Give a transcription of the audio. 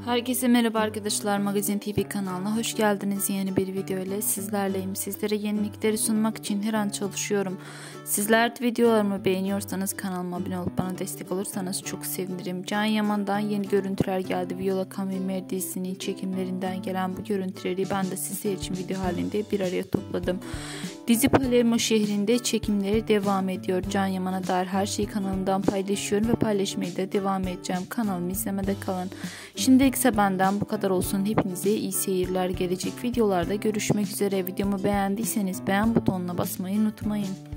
Herkese merhaba arkadaşlar, Magazin TV kanalına hoş geldiniz. Yeni bir video ile sizlerleyim. Sizlere yenilikleri sunmak için her an çalışıyorum. Sizler de videolarımı beğeniyorsanız kanalıma abone olup bana destek olursanız çok sevinirim. Can Yaman'dan yeni görüntüler geldi. Viola Camilleri dizisinin çekimlerinden gelen bu görüntüleri ben de sizler için video halinde bir araya topladım. Dizi Palermo şehrinde çekimleri devam ediyor. Can Yaman'a dair her şeyi kanalımdan paylaşıyorum ve paylaşmaya da devam edeceğim. Kanalımı izlemede kalın. Şimdilik ise benden bu kadar olsun. Hepinize iyi seyirler. Gelecek videolarda görüşmek üzere. Videomu beğendiyseniz beğen butonuna basmayı unutmayın.